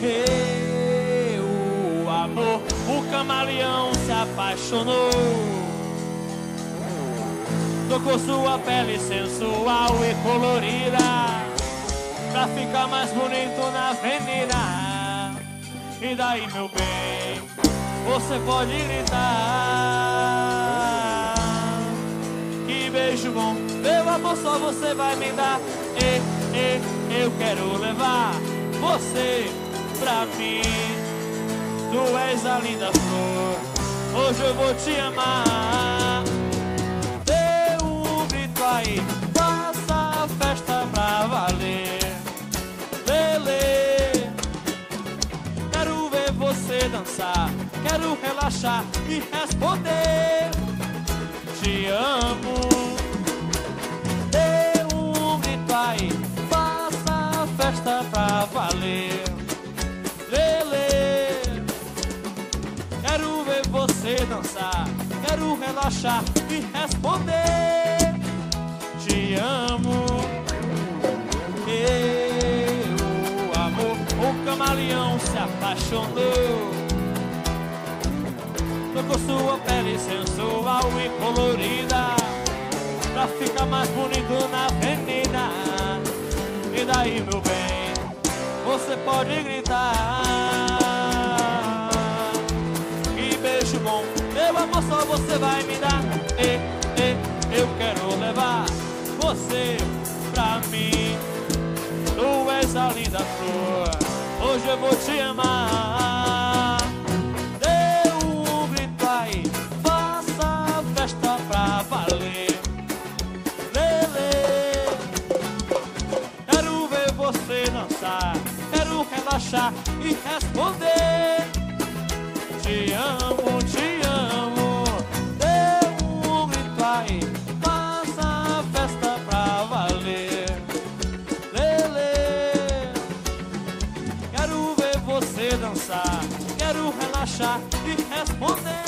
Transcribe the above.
O amor, o camaleão se apaixonou. Tocou sua pele sensual e colorida pra ficar mais bonito na avenida. E daí, meu bem, você pode gritar. Que beijo bom, meu amor, só você vai me dar. Eu quero levar você pra mim. Tu és a linda flor, hoje eu vou te amar. Dê um grito aí, faça a festa pra valer. Lele, quero ver você dançar, quero relaxar e responder: te amo. Dê um grito aí, faça a festa pra valer. Lele, quero ver você dançar, quero relaxar e responder: te amo. O amor, o camaleão se apaixonou. Tocou sua pele sensual e colorida pra ficar mais bonito na avenida. E daí, meu bem, você pode gritar. Que beijo bom, meu amor, só você vai me dar. Eu quero levar você pra mim. Tu és a linda flor, hoje eu vou te amar. Dê um grito aí, faça a festa pra valer. Lele, quero ver você dançar, quero relaxar e responder: te amo, te amo. Dê um grito aí, faça a festa pra valer. Lele, quero ver você dançar, quero relaxar e responder: